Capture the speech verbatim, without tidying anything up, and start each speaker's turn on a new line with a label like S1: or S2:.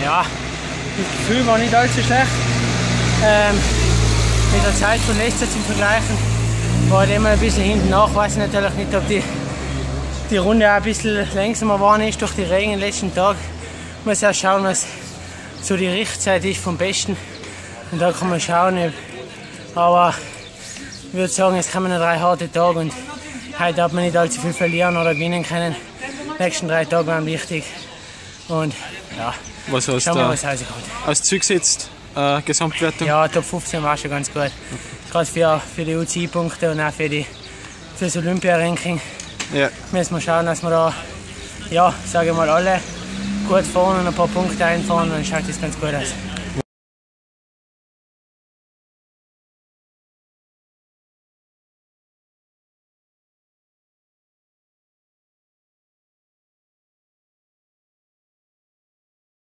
S1: Ja, das Gefühl war nicht allzu schlecht. Ähm, mit der Zeit von letzter zum Vergleichen war ich immer ein bisschen hinten nach. Ich weiß natürlich nicht, ob die, die Runde auch ein bisschen langsamer geworden ist durch die Regen den letzten Tag. Ich muss auch schauen, was so die Richtzeit ist vom Besten. Und da kann man schauen. Aber ich würde sagen, es kommen noch drei harte Tage und heute hat man nicht allzu viel verlieren oder gewinnen können. Die nächsten drei Tage waren wichtig. Und ja,
S2: was hast
S1: schauen wir,
S2: du
S1: was rauskommt.
S2: als Ziel gesetzt? Äh, Gesamtwertung?
S1: Ja, Top fünfzehn war schon ganz gut. Gerade für, für die U C I-Punkte und auch für, die, für das Olympia-Ranking.
S2: Ja.
S1: Müssen wir schauen, dass wir da, ja, sage ich mal, alle gut fahren und ein paar Punkte einfahren, dann schaut das ganz gut aus.